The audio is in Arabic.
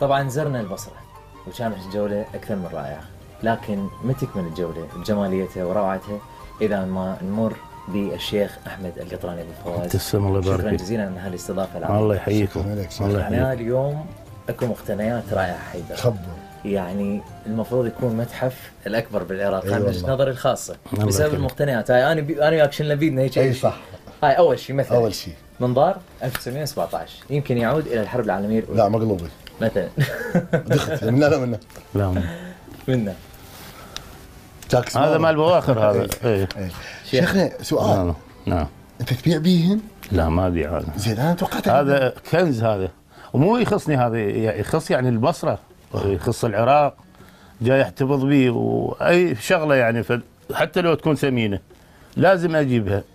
طبعا زرنا البصرة وكانت الجولة أكثر من رائعة، لكن ما تكمل الجولة بجماليتها وروعتها إذا ما نمر بالشيخ أحمد القطراني أبو فواز. تسلم الله يبارك شكرا فيك. جزيلا على هالاستضافة العظيمة. الله يحييكم. الله يعني يحييكم. اليوم اكو مقتنيات رائعة حيدر. خبر. يعني المفروض يكون متحف الأكبر بالعراق، هذا من والله. نظري الخاصة الله بسبب يخليك. المقتنيات هاي. أنا وياك شلنا بيدنا هيك. اي صح. هاي أول شيء مثلا. اول شيء منظار 1917 يمكن يعود إلى الحرب العالمية الأولى. لا مقلوبه مثلا. دخت منا لا منا لا منا. جاكس هذا مال بواخر هذا. إيه. شيخنا سؤال، نعم نعم. انت تبيع بيهن؟ لا ما ابيع هذا. زين انا توقعت هذا كنز هذا، ومو يخصني هذا، يخص يعني البصره، يخص العراق، جاي احتفظ به واي شغله يعني حتى لو تكون ثمينه لازم اجيبها.